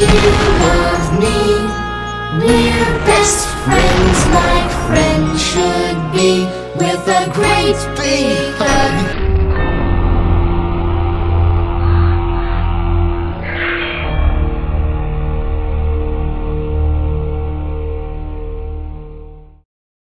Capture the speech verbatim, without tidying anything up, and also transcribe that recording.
you love me. We're best friends like friends should be, with a great big